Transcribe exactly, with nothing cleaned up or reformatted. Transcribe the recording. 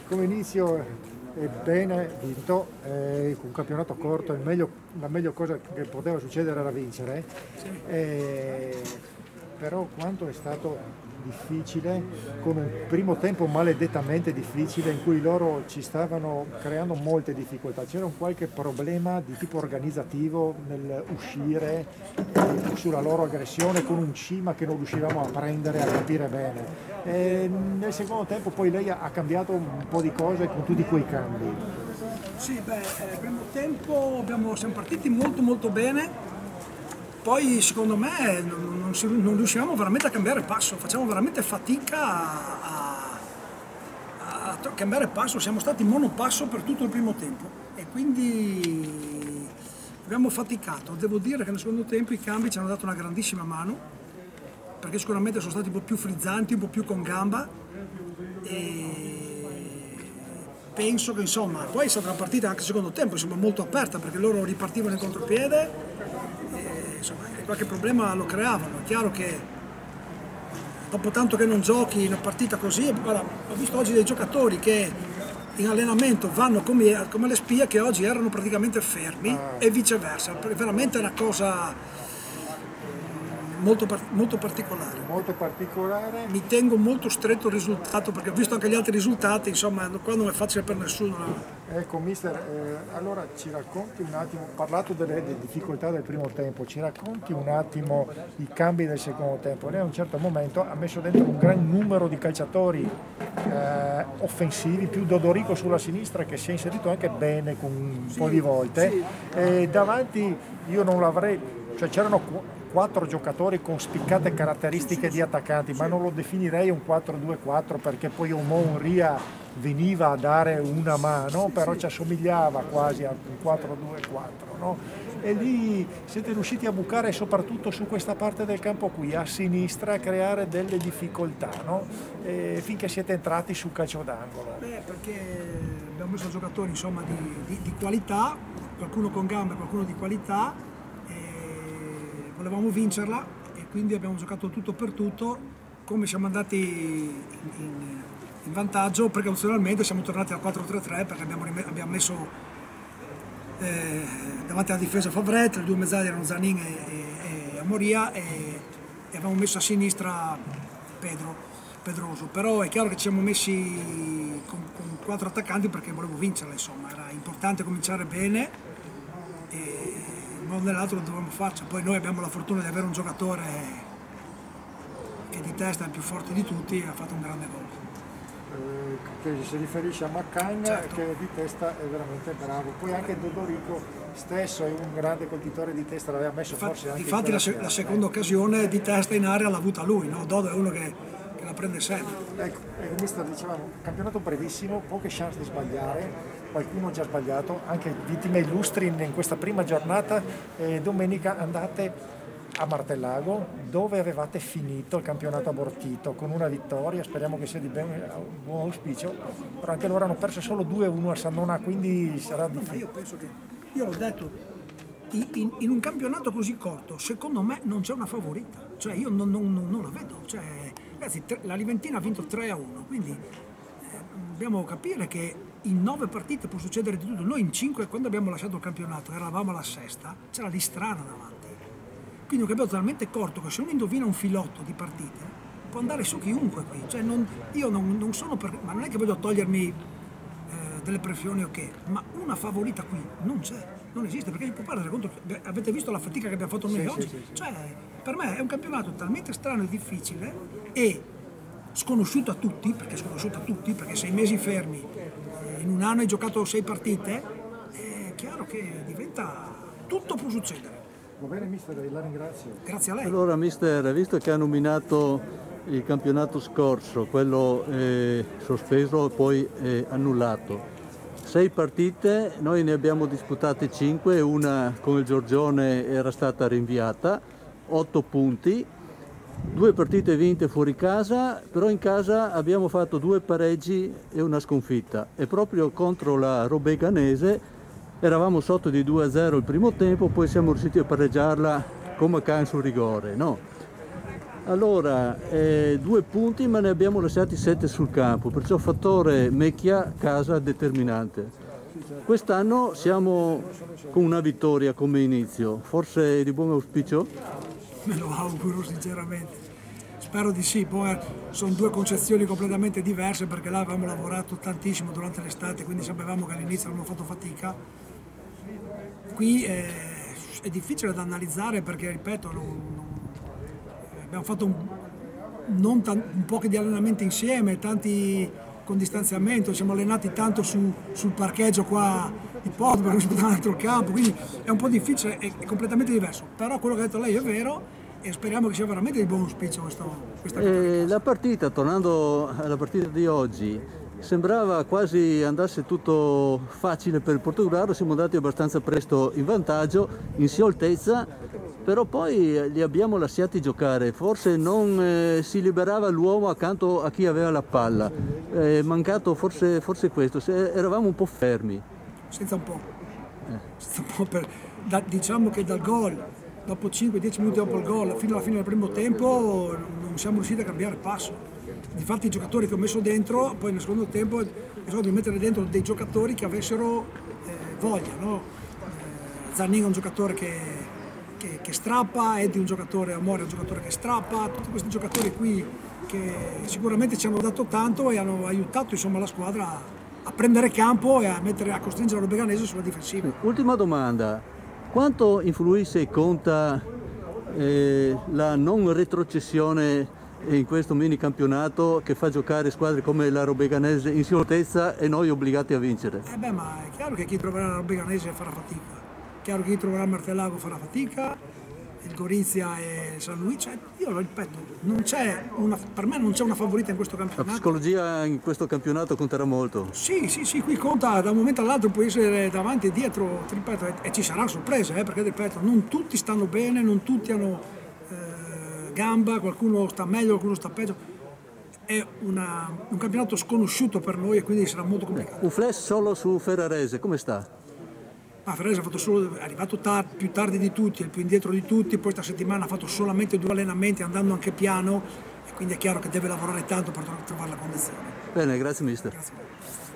come inizio è bene, vinto, eh, con un campionato corto, il meglio, la meglio cosa che poteva succedere era vincere, eh, però quanto è stato difficile, con un primo tempo maledettamente difficile in cui loro ci stavano creando molte difficoltà, c'era un qualche problema di tipo organizzativo nel uscire eh, sulla loro aggressione con un cima che non riuscivamo a prendere, a capire bene. E nel secondo tempo poi lei ha cambiato un po' di cose con tutti quei cambi. Sì, beh, eh, primo tempo abbiamo, siamo partiti molto molto bene. Poi secondo me non, non, si, non riuscivamo veramente a cambiare passo, facciamo veramente fatica a, a, a cambiare passo, siamo stati monopasso per tutto il primo tempo e quindi abbiamo faticato. Devo dire che nel secondo tempo i cambi ci hanno dato una grandissima mano, perché sicuramente sono stati un po' più frizzanti, un po' più con gamba e penso che insomma, poi è stata una partita anche secondo tempo insomma, molto aperta perché loro ripartivano in contropiede. Insomma, qualche problema lo creavano. È chiaro che dopo tanto che non giochi una partita così, guarda, ho visto oggi dei giocatori che in allenamento vanno come, come le spie che oggi erano praticamente fermi ah. e viceversa. Veramente è una cosa molto, molto particolare. Molto particolare. Mi tengo molto stretto il risultato perché ho visto anche gli altri risultati, insomma, qua non è facile per nessuno. No? Ecco, mister, eh, allora ci racconti un attimo, ho parlato delle, delle difficoltà del primo tempo, ci racconti un attimo i cambi del secondo tempo. Lei a un certo momento ha messo dentro un gran numero di calciatori eh, offensivi, più Dodorico sulla sinistra che si è inserito anche bene con un sì, po' di volte. Sì. E davanti io non l'avrei, cioè c'erano quattro giocatori con spiccate caratteristiche di attaccanti, ma non lo definirei un quattro due quattro perché poi Omon Ria veniva a dare una mano, però ci assomigliava quasi a un quattro due quattro, no? E lì siete riusciti a bucare soprattutto su questa parte del campo qui, a sinistra, a creare delle difficoltà, no? E finché siete entrati sul calcio d'angolo. Beh, perché abbiamo messo giocatori insomma di, di, di qualità, qualcuno con gambe, qualcuno di qualità, e volevamo vincerla e quindi abbiamo giocato tutto per tutto. Come siamo andati in, in in vantaggio, precauzionalmente siamo tornati al quattro tre tre perché abbiamo, abbiamo messo eh, davanti alla difesa Favret, le due mezzali erano Zanin e, e, e Amoria e, e avevamo messo a sinistra Pedro, Pedroso, però è chiaro che ci siamo messi con, con quattro attaccanti perché volevo vincerla, insomma era importante cominciare bene e in modo o nell'altro lo dovevamo farci. Poi noi abbiamo la fortuna di avere un giocatore che di testa è il più forte di tutti e ha fatto un grande gol. Che si riferisce a Maccan, certo. Che di testa è veramente bravo. Poi anche Dodorico stesso è un grande colpitore di testa, l'aveva messo Infatti, forse anche infatti la, se la seconda occasione di testa in area l'ha avuta lui, no? Dodo è uno che, che la prende sempre. Ecco, ecco, mister, dicevamo, campionato brevissimo, poche chance di sbagliare, qualcuno ha già sbagliato, anche vittime illustri in questa prima giornata. Eh, domenica andate a Martellago, dove avevate finito il campionato abortito con una vittoria, speriamo che sia di ben, buon auspicio, però anche loro hanno perso solo due a uno a Sannona, quindi sarà difficile. Io penso che, io l'ho detto, in, in, in un campionato così corto, secondo me non c'è una favorita, cioè io non, non, non, non la vedo, cioè, ragazzi, la Liventina ha vinto tre a uno, quindi eh, dobbiamo capire che in nove partite può succedere di tutto. Noi in cinque, quando abbiamo lasciato il campionato, eravamo alla sesta, c'era di strano davanti. Quindi un campionato talmente corto che se uno indovina un filotto di partite può andare su chiunque qui. Cioè non, io non, non sono per, ma non è che voglio togliermi eh, delle pressioni o okay, che, ma una favorita qui non c'è, non esiste, perché si può perdere contro. Avete visto la fatica che abbiamo fatto noi sì, oggi? Sì, sì, sì. Cioè, per me è un campionato talmente strano e difficile e sconosciuto a tutti, perché è sconosciuto a tutti, perché sei mesi fermi, eh, in un anno hai giocato sei partite, è chiaro che diventa, tutto può succedere. Va bene mister, la ringrazio. Grazie a lei. Allora mister, visto che ha nominato il campionato scorso, quello eh, sospeso e poi eh, annullato, sei partite, noi ne abbiamo disputate cinque, una con il Giorgione era stata rinviata, otto punti, due partite vinte fuori casa, però in casa abbiamo fatto due pareggi e una sconfitta e proprio contro la Robeganese eravamo sotto di due a zero il primo tempo, poi siamo riusciti a pareggiarla come can sul rigore, no? Allora, eh, due punti ma ne abbiamo lasciati sette sul campo, perciò fattore Mecchia casa determinante. Quest'anno siamo con una vittoria come inizio, forse di buon auspicio? Me lo auguro sinceramente. Spero di sì, poi sono due concezioni completamente diverse perché là avevamo lavorato tantissimo durante l'estate, quindi sapevamo che all'inizio abbiamo fatto fatica. Qui è, è difficile da analizzare perché, ripeto, non, non, abbiamo fatto un, non tan, un po' di allenamenti insieme, tanti con distanziamento, siamo allenati tanto su, sul parcheggio qua di Porto rispetto all'altro campo, quindi è un po' difficile, è, è completamente diverso, però quello che ha detto lei è vero. E speriamo che sia veramente di buon auspicio questo, questa eh, La partita, tornando alla partita di oggi, sembrava quasi andasse tutto facile per il Portogallo, siamo andati abbastanza presto in vantaggio, in scioltezza, però poi li abbiamo lasciati giocare, forse non eh, si liberava l'uomo accanto a chi aveva la palla, è mancato forse, forse questo, se eravamo un po' fermi. Senza un po', eh. Senza un po' per, da, diciamo che dal gol, dopo cinque dieci minuti dopo il gol, fino alla fine del primo tempo, non siamo riusciti a cambiare passo. Difatti i giocatori che ho messo dentro, poi nel secondo tempo ho bisogno di mettere dentro dei giocatori che avessero eh, voglia. No? Eh, Zanin è un giocatore che, che, che strappa, Eddie è un giocatore, Amore è un giocatore che strappa, tutti questi giocatori qui che sicuramente ci hanno dato tanto e hanno aiutato insomma, la squadra a, a prendere campo e a, mettere, a costringere lo Beganese sulla difensiva. Ultima domanda. Quanto influisce e conta eh, la non retrocessione in questo mini campionato che fa giocare squadre come la Robeganese in scioltezza e noi obbligati a vincere? Eh beh, ma è chiaro che chi troverà la Robeganese farà fatica, è chiaro che chi troverà Martellago farà fatica, il Gorizia e San Luis, cioè, io lo ripeto, non c'è una, per me non c'è una favorita in questo campionato. La psicologia in questo campionato conterà molto? Sì, sì, sì, qui conta, da un momento all'altro puoi essere davanti e dietro, ti ripeto, e, e ci saranno sorprese, eh, perché ripeto, non tutti stanno bene, non tutti hanno eh, gamba, qualcuno sta meglio, qualcuno sta peggio. È una, un campionato sconosciuto per noi e quindi sarà molto complicato. Un flash solo su Ferrarese, come sta? Ah, Ferrarese ha fatto solo, è arrivato tar, più tardi di tutti, è il più indietro di tutti, poi questa settimana ha fatto solamente due allenamenti andando anche piano e quindi è chiaro che deve lavorare tanto per trovare la condizione. Bene, grazie mister. Grazie.